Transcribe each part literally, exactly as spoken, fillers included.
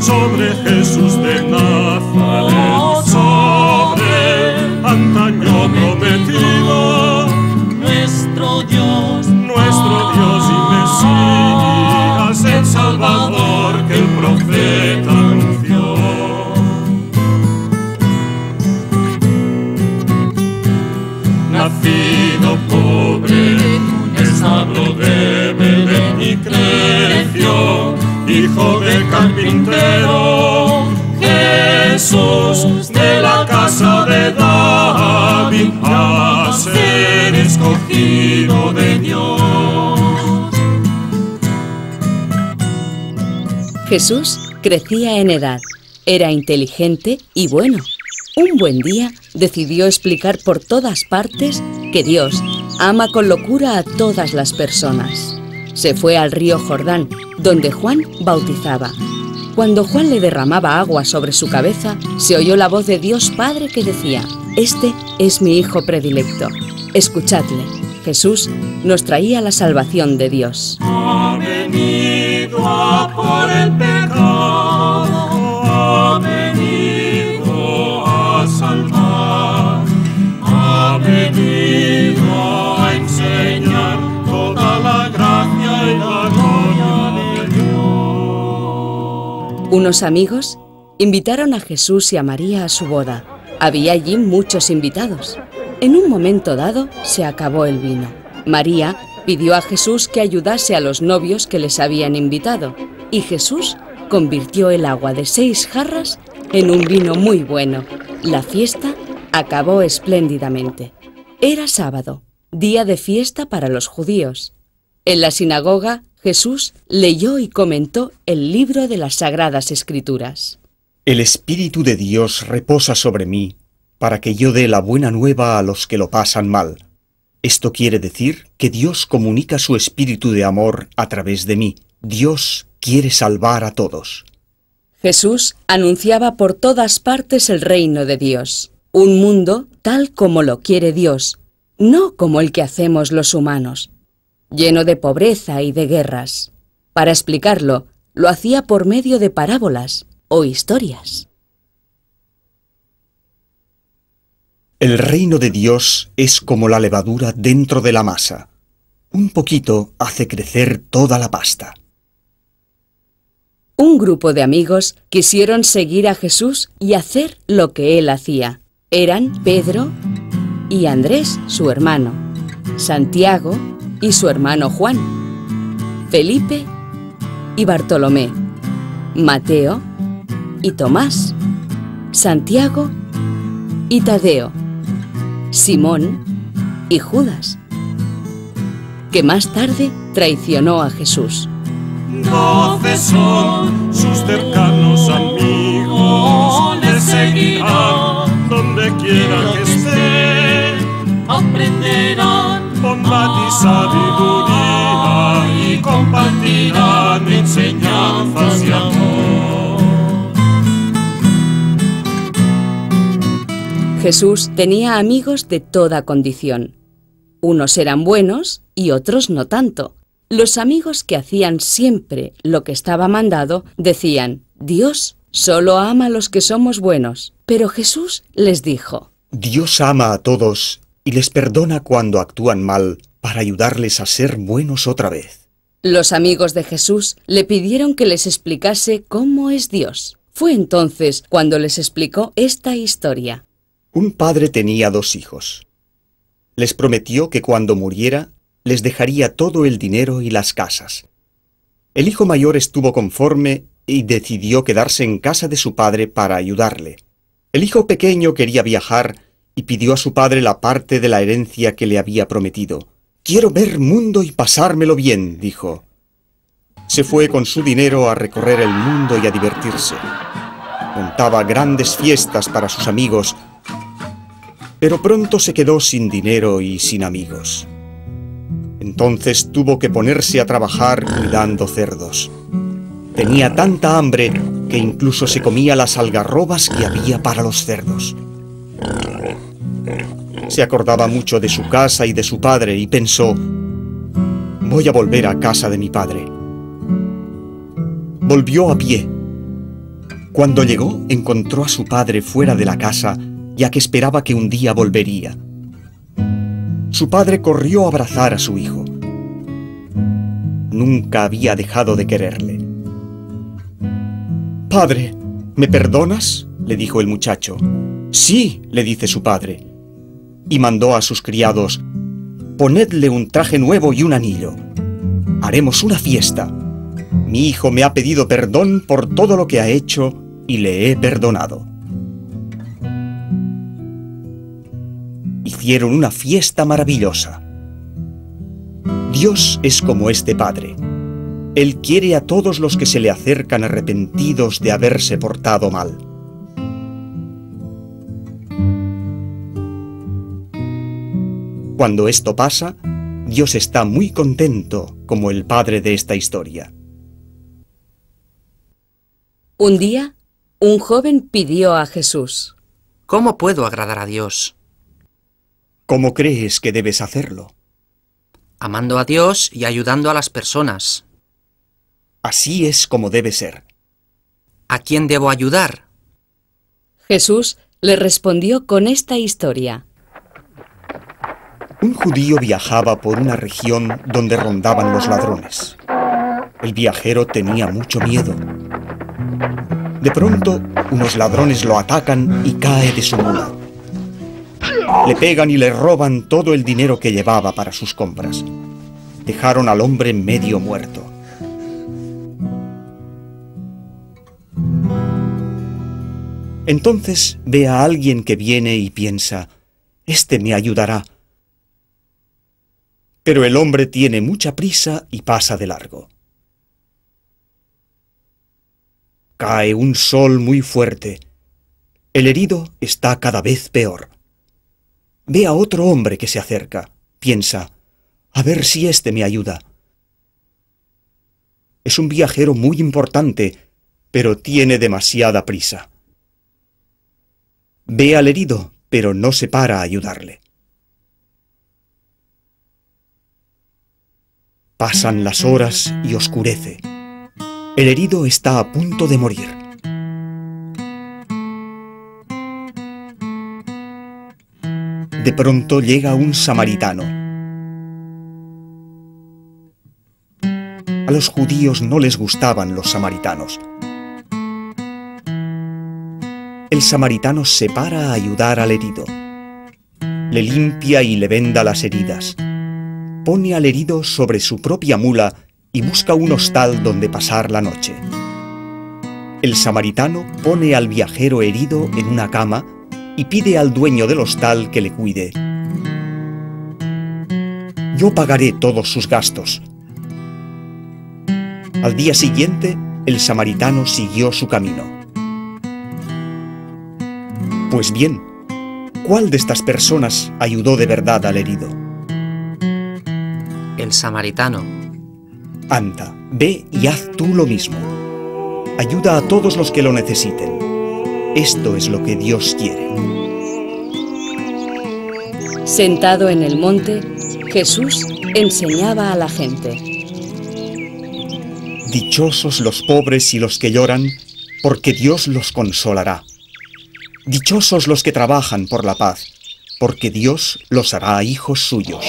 sobre Jesús de Nazaret, sobre antaño prometido, nuestro Dios, nuestro Dios y Mesías, el Salvador que el profeta anunció. Nacido pobre, en establo de Belén y creció, hijo de carpintero, Jesús de la casa de David, a ser escogido de Dios. Jesús crecía en edad, era inteligente y bueno. Un buen día decidió explicar por todas partes que Dios ama con locura a todas las personas. Se fue al río Jordán, donde Juan bautizaba. Cuando Juan le derramaba agua sobre su cabeza, se oyó la voz de Dios Padre que decía: «Este es mi Hijo predilecto, escuchadle». Jesús nos traía la salvación de Dios. Ha venido a por el pecado, ha venido a salvar, ha venido a enseñar toda la gracia y la gloria de Dios. Unos amigos invitaron a Jesús y a María a su boda. Había allí muchos invitados. En un momento dado se acabó el vino. María pidió a Jesús que ayudase a los novios que les habían invitado, y Jesús convirtió el agua de seis jarras en un vino muy bueno. La fiesta acabó espléndidamente. Era sábado, día de fiesta para los judíos. En la sinagoga, Jesús leyó y comentó el libro de las Sagradas Escrituras. El Espíritu de Dios reposa sobre mí, para que yo dé la buena nueva a los que lo pasan mal. Esto quiere decir que Dios comunica su espíritu de amor a través de mí. Dios quiere salvar a todos. Jesús anunciaba por todas partes el reino de Dios, un mundo tal como lo quiere Dios, no como el que hacemos los humanos, lleno de pobreza y de guerras. Para explicarlo, lo hacía por medio de parábolas o historias. El reino de Dios es como la levadura dentro de la masa. Un poquito hace crecer toda la pasta. Un grupo de amigos quisieron seguir a Jesús y hacer lo que él hacía. Eran Pedro y Andrés, su hermano, Santiago y su hermano Juan, Felipe y Bartolomé, Mateo y Tomás, Santiago y Tadeo, Simón y Judas, que más tarde traicionó a Jesús. Doce son sus cercanos amigos, le seguirán donde quiera que esté, aprenderán bondad y sabiduría y compartirán enseñanzas y amor. Jesús tenía amigos de toda condición. Unos eran buenos y otros no tanto. Los amigos que hacían siempre lo que estaba mandado decían: Dios solo ama a los que somos buenos. Pero Jesús les dijo: Dios ama a todos y les perdona cuando actúan mal para ayudarles a ser buenos otra vez. Los amigos de Jesús le pidieron que les explicase cómo es Dios. Fue entonces cuando les explicó esta historia. Un padre tenía dos hijos. Les prometió que cuando muriera les dejaría todo el dinero y las casas. El hijo mayor estuvo conforme y decidió quedarse en casa de su padre para ayudarle. El hijo pequeño quería viajar y pidió a su padre la parte de la herencia que le había prometido. «Quiero ver mundo y pasármelo bien», dijo. Se fue con su dinero a recorrer el mundo y a divertirse. Montaba grandes fiestas para sus amigos, pero pronto se quedó sin dinero y sin amigos. Entonces tuvo que ponerse a trabajar cuidando cerdos. Tenía tanta hambre que incluso se comía las algarrobas que había para los cerdos. Se acordaba mucho de su casa y de su padre y pensó: voy a volver a casa de mi padre. Volvió a pie. Cuando llegó, encontró a su padre fuera de la casa, ya que esperaba que un día volvería. Su padre corrió a abrazar a su hijo. Nunca había dejado de quererle. «Padre, ¿me perdonas?», le dijo el muchacho. «Sí», le dice su padre. Y mandó a sus criados: «Ponedle un traje nuevo y un anillo. Haremos una fiesta. Mi hijo me ha pedido perdón por todo lo que ha hecho y le he perdonado». Hicieron una fiesta maravillosa. Dios es como este padre. Él quiere a todos los que se le acercan arrepentidos de haberse portado mal. Cuando esto pasa, Dios está muy contento, como el padre de esta historia. Un día, un joven pidió a Jesús: ¿Cómo puedo agradar a Dios? ¿Cómo crees que debes hacerlo? Amando a Dios y ayudando a las personas. Así es como debe ser. ¿A quién debo ayudar? Jesús le respondió con esta historia. Un judío viajaba por una región donde rondaban los ladrones. El viajero tenía mucho miedo. De pronto, unos ladrones lo atacan y cae de su mula. Le pegan y le roban todo el dinero que llevaba para sus compras. Dejaron al hombre medio muerto. Entonces ve a alguien que viene y piensa: «Este me ayudará». Pero el hombre tiene mucha prisa y pasa de largo. Cae un sol muy fuerte. El herido está cada vez peor. Ve a otro hombre que se acerca. Piensa: «A ver si este me ayuda». Es un viajero muy importante, pero tiene demasiada prisa. Ve al herido, pero no se para a ayudarle. Pasan las horas y oscurece. El herido está a punto de morir. De pronto llega un samaritano. A los judíos no les gustaban los samaritanos. El samaritano se para a ayudar al herido. Le limpia y le venda las heridas. Pone al herido sobre su propia mula y busca un hostal donde pasar la noche. El samaritano pone al viajero herido en una cama y pide al dueño del hostal que le cuide. «Yo pagaré todos sus gastos». Al día siguiente, el samaritano siguió su camino. Pues bien, ¿cuál de estas personas ayudó de verdad al herido? El samaritano. Anda, ve y haz tú lo mismo. Ayuda a todos los que lo necesiten. Esto es lo que Dios quiere. Sentado en el monte, Jesús enseñaba a la gente. Dichosos los pobres y los que lloran, porque Dios los consolará. Dichosos los que trabajan por la paz, porque Dios los hará hijos suyos.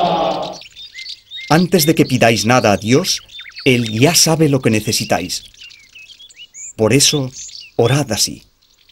Antes de que pidáis nada a Dios, Él ya sabe lo que necesitáis. Por eso, orad así.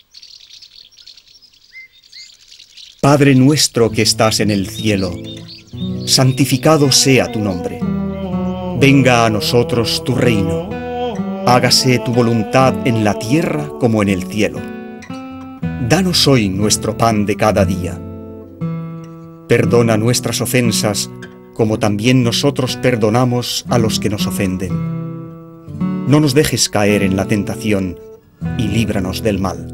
Padre nuestro que estás en el cielo, santificado sea tu nombre. Venga a nosotros tu reino. Hágase tu voluntad en la tierra como en el cielo. Danos hoy nuestro pan de cada día. Perdona nuestras ofensas, como también nosotros perdonamos a los que nos ofenden. No nos dejes caer en la tentación, y líbranos del mal.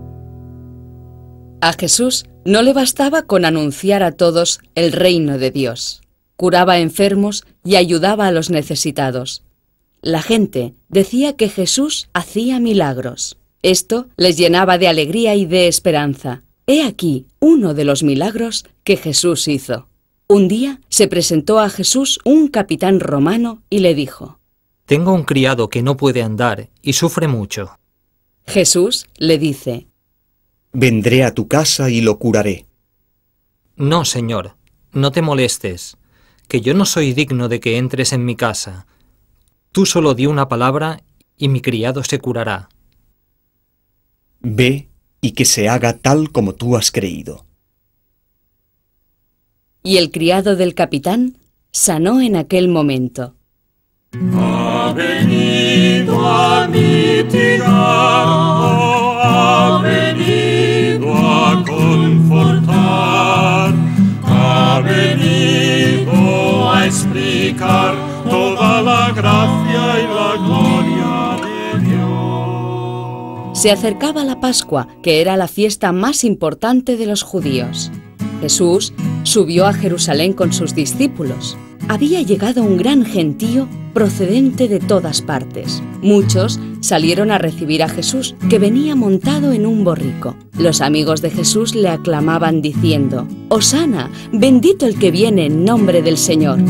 A Jesús no le bastaba con anunciar a todos el reino de Dios. Curaba enfermos y ayudaba a los necesitados. La gente decía que Jesús hacía milagros. Esto les llenaba de alegría y de esperanza. He aquí uno de los milagros que Jesús hizo. Un día se presentó a Jesús un capitán romano y le dijo: Tengo un criado que no puede andar y sufre mucho. Jesús le dice: Vendré a tu casa y lo curaré. No, Señor, no te molestes, que yo no soy digno de que entres en mi casa. Tú solo di una palabra y mi criado se curará. Ve y que se haga tal como tú has creído. Y el criado del capitán sanó en aquel momento. Ha venido a mitigar, ha venido a confortar, ha venido a explicar toda la gracia y la gloria de Dios. Se acercaba la Pascua, que era la fiesta más importante de los judíos. Jesús subió a Jerusalén con sus discípulos. Había llegado un gran gentío procedente de todas partes. Muchos salieron a recibir a Jesús, que venía montado en un borrico. Los amigos de Jesús le aclamaban diciendo: «Hosana, bendito el que viene en nombre del Señor».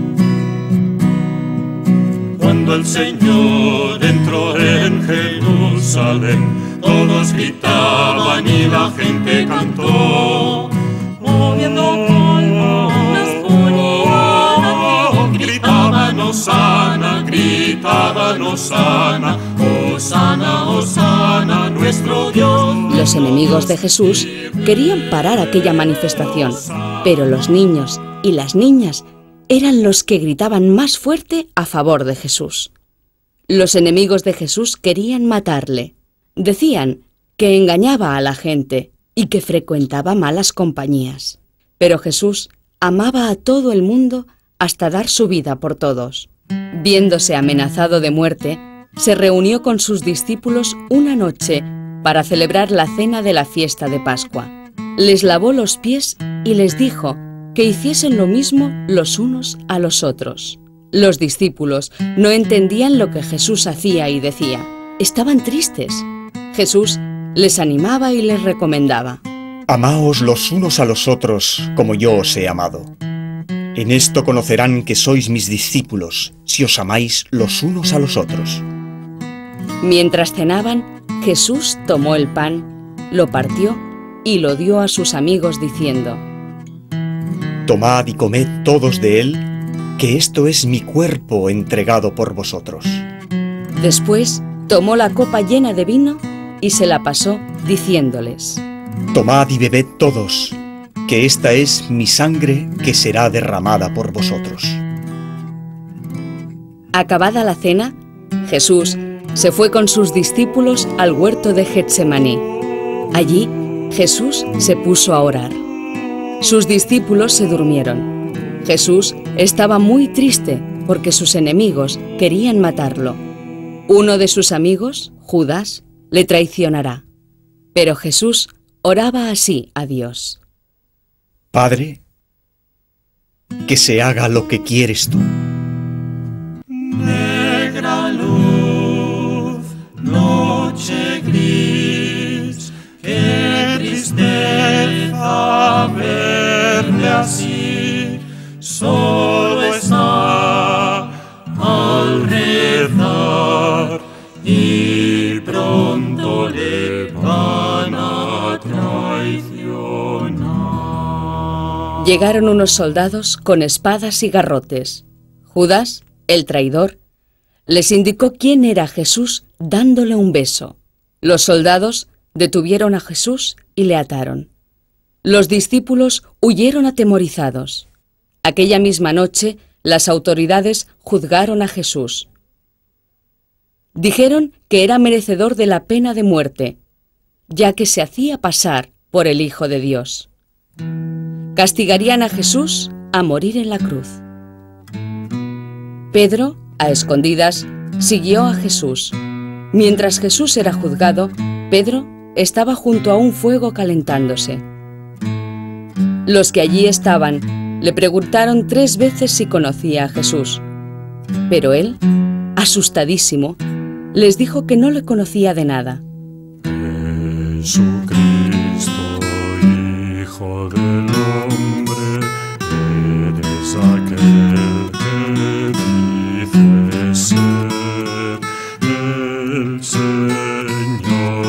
Cuando el Señor entró en Jerusalén, todos gritaban y la gente cantó, moviendo palmas ponían, gritaban Hosana, gritaban Hosana, Hosana, Hosana, nuestro Dios. Los enemigos de Jesús querían parar aquella manifestación, pero los niños y las niñas eran los que gritaban más fuerte a favor de Jesús. Los enemigos de Jesús querían matarle. Decían que engañaba a la gente y que frecuentaba malas compañías. Pero Jesús amaba a todo el mundo hasta dar su vida por todos. Viéndose amenazado de muerte, se reunió con sus discípulos una noche para celebrar la cena de la fiesta de Pascua. Les lavó los pies y les dijo que hiciesen lo mismo los unos a los otros. Los discípulos no entendían lo que Jesús hacía y decía. Estaban tristes. Jesús les animaba y les recomendaba: Amaos los unos a los otros como yo os he amado. En esto conocerán que sois mis discípulos, si os amáis los unos a los otros. Mientras cenaban, Jesús tomó el pan, lo partió y lo dio a sus amigos diciendo: Tomad y comed todos de él, que esto es mi cuerpo entregado por vosotros. Después tomó la copa llena de vino y se la pasó, diciéndoles: Tomad y bebed todos, que esta es mi sangre que será derramada por vosotros. Acabada la cena, Jesús se fue con sus discípulos al huerto de Getsemaní. Allí, Jesús se puso a orar. Sus discípulos se durmieron. Jesús estaba muy triste porque sus enemigos querían matarlo. Uno de sus amigos, Judas, le traicionará. Pero Jesús oraba así a Dios: Padre, que se haga lo que quieres tú. Negra luz, noche gris, qué tristeza verle así, solo está al rezar y pronto le van a traicionar. Llegaron unos soldados con espadas y garrotes. Judas, el traidor, les indicó quién era Jesús dándole un beso. Los soldados detuvieron a Jesús y le ataron. Los discípulos huyeron atemorizados. Aquella misma noche, las autoridades juzgaron a Jesús. Dijeron que era merecedor de la pena de muerte, ya que se hacía pasar por el Hijo de Dios. Castigarían a Jesús a morir en la cruz. Pedro, a escondidas, siguió a Jesús. Mientras Jesús era juzgado, Pedro estaba junto a un fuego calentándose. Los que allí estaban le preguntaron tres veces si conocía a Jesús, pero él, asustadísimo, les dijo que no le conocía de nada. Jesucristo, Hijo del Hombre, eres aquel que dices ser el Señor.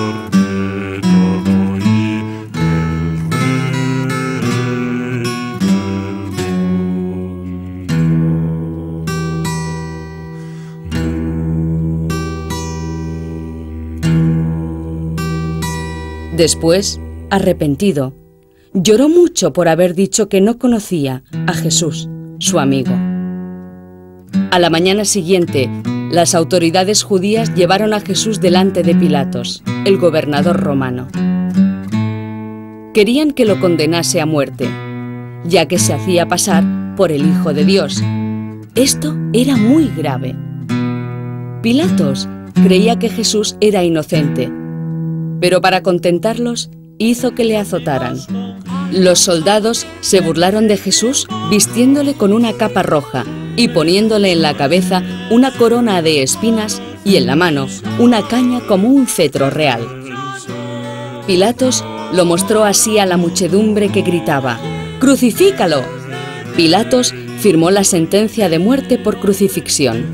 Después, arrepentido, lloró mucho por haber dicho que no conocía a Jesús, su amigo. A la mañana siguiente, las autoridades judías llevaron a Jesús delante de Pilatos, el gobernador romano. Querían que lo condenase a muerte, ya que se hacía pasar por el Hijo de Dios. Esto era muy grave. Pilatos creía que Jesús era inocente, pero para contentarlos hizo que le azotaran. Los soldados se burlaron de Jesús vistiéndole con una capa roja y poniéndole en la cabeza una corona de espinas y en la mano una caña como un cetro real. Pilatos lo mostró así a la muchedumbre que gritaba: ¡Crucifícalo! Pilatos firmó la sentencia de muerte por crucifixión.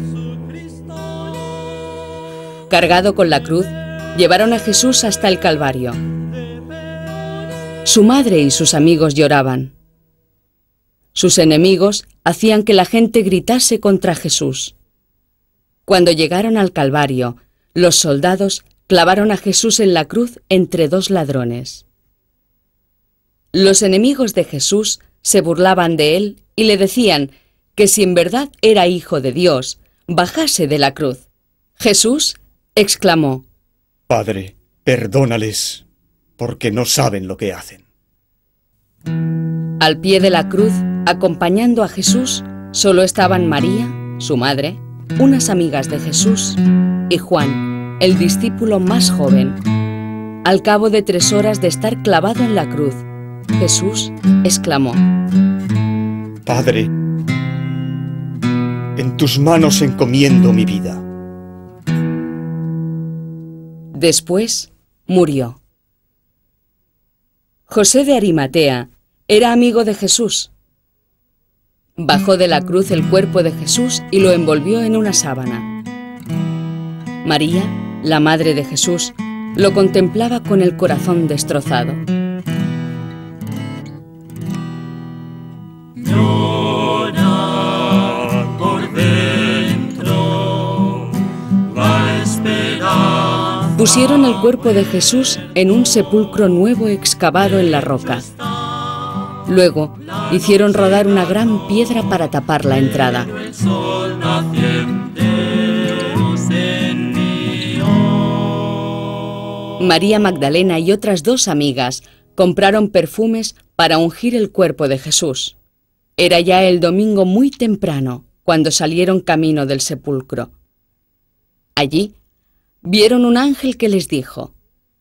Cargado con la cruz, llevaron a Jesús hasta el Calvario. Su madre y sus amigos lloraban. Sus enemigos hacían que la gente gritase contra Jesús. Cuando llegaron al Calvario, los soldados clavaron a Jesús en la cruz entre dos ladrones. Los enemigos de Jesús se burlaban de él y le decían que si en verdad era hijo de Dios, bajase de la cruz. Jesús exclamó: Padre, perdónales, porque no saben lo que hacen. Al pie de la cruz, acompañando a Jesús, solo estaban María, su madre, unas amigas de Jesús, y Juan, el discípulo más joven. Al cabo de tres horas de estar clavado en la cruz, Jesús exclamó: Padre, en tus manos encomiendo mi vida. Después murió. José de Arimatea era amigo de Jesús. Bajó de la cruz el cuerpo de Jesús y lo envolvió en una sábana. María, la madre de Jesús, lo contemplaba con el corazón destrozado. Llora por dentro la esperanza. Pusieron el cuerpo de Jesús en un sepulcro nuevo excavado en la roca. Luego hicieron rodar una gran piedra para tapar la entrada. El sol naciente se envió. María Magdalena y otras dos amigas compraron perfumes para ungir el cuerpo de Jesús. Era ya el domingo muy temprano cuando salieron camino del sepulcro. Allí vieron un ángel que les dijo: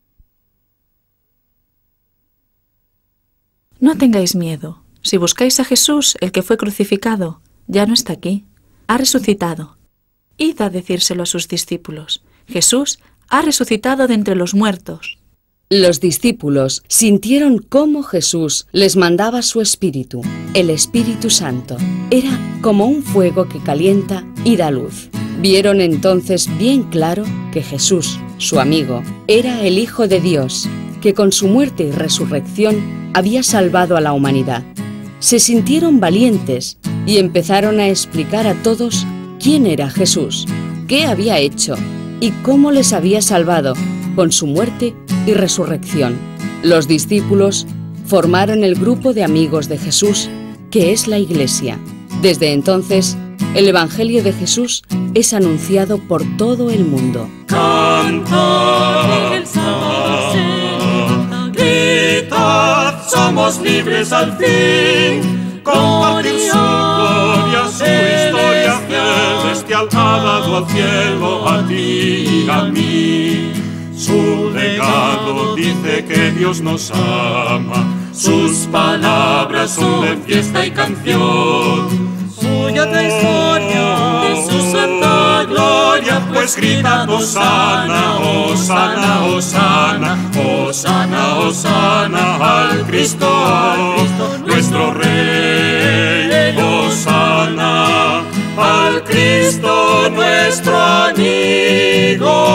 No tengáis miedo. Si buscáis a Jesús, el que fue crucificado, ya no está aquí. Ha resucitado. Id a decírselo a sus discípulos. Jesús ha resucitado de entre los muertos. Los discípulos sintieron cómo Jesús les mandaba su Espíritu, el Espíritu Santo. Era como un fuego que calienta y da luz. Vieron entonces bien claro que Jesús, su amigo, era el Hijo de Dios, que con su muerte y resurrección había salvado a la humanidad. Se sintieron valientes y empezaron a explicar a todos quién era Jesús, qué había hecho y cómo les había salvado con su muerte y resurrección. Los discípulos formaron el grupo de amigos de Jesús, que es la Iglesia. Desde entonces, el Evangelio de Jesús es anunciado por todo el mundo. Canta, el sábado se levanta, gritad, somos libres al fin. Compartir su gloria, su historia celestial ha dado al cielo a ti y a mí. Su legado dice que Dios nos ama, sus palabras son de fiesta y canción. Suya la historia de su santa gloria, Pues grita Hosana, Hosana, Hosana, Hosana, Hosana al Cristo, nuestro Rey. Hosana al Cristo, nuestro amigo.